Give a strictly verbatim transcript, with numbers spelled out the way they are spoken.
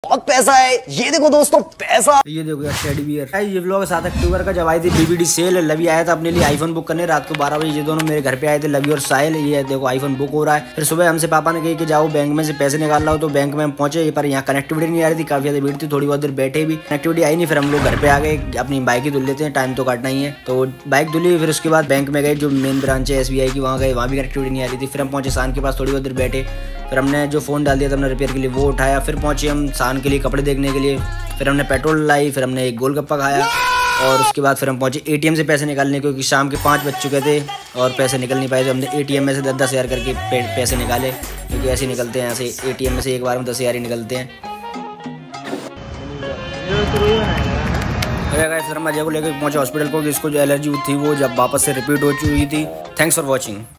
बहुत पैसा है। ये देखो दोस्तों पैसा, ये देखो यार टेडी बियर। ये व्लॉग सात अक्टूबर का जब आई थी बीबीडी सेल, लवी आया था अपने लिए आईफोन बुक करने रात को बारह बजे। ये दोनों मेरे घर पे आए थे, लवी और साहिल। ये देखो आईफोन बुक हो रहा है। फिर सुबह हमसे पापा ने कही कि जाओ बैंक में से पैसे निकाल लाओ, तो बैंक में हम पहुंचे, पर यहाँ कनेक्टिविटी नहीं आ रही थी, काफी ज्यादा भीड़ थी, थोड़ी बहुत देर बैठे भी कनेक्टिविटी आई नहीं। फिर हम लोग घर पे आ गए, अपनी बाइक ही धुल लेते हैं, टाइम तो काटना ही है। तो बाइक धुली, फिर उसके बाद बैंक में गए, जो मेन ब्रांच है एस बी आई की, वहाँ गए, वहाँ भी कनेक्टिविटी नहीं आ रही थी। फिर हम पहुंचे शान के पास, थोड़ी बहुत देर बैठे, फिर हमने जो फ़ोन डाल दिया था हमने रिपेयर के लिए वो उठाया। फिर पहुंचे हम शान के लिए कपड़े देखने के लिए, फिर हमने पेट्रोल लाई, फिर हमने एक गोलगप्पा खाया, और उसके बाद फिर हम पहुंचे एटीएम से पैसे निकालने, क्योंकि शाम के पाँच बज चुके थे और पैसे निकल नहीं पाए। तो हमने एटीएम में से दस दस हज़ार करके पैसे निकाले, क्योंकि ऐसे निकलते हैं, ऐसे एटीएम में से एक बार में दस हज़ार ही निकलते हैं। फिर हम अजय को लेकर पहुंचे हॉस्पिटल को, कि इसको जो एलर्जी थी वो जब वापस से रिपीट हो चुकी थी। Thanks for watching.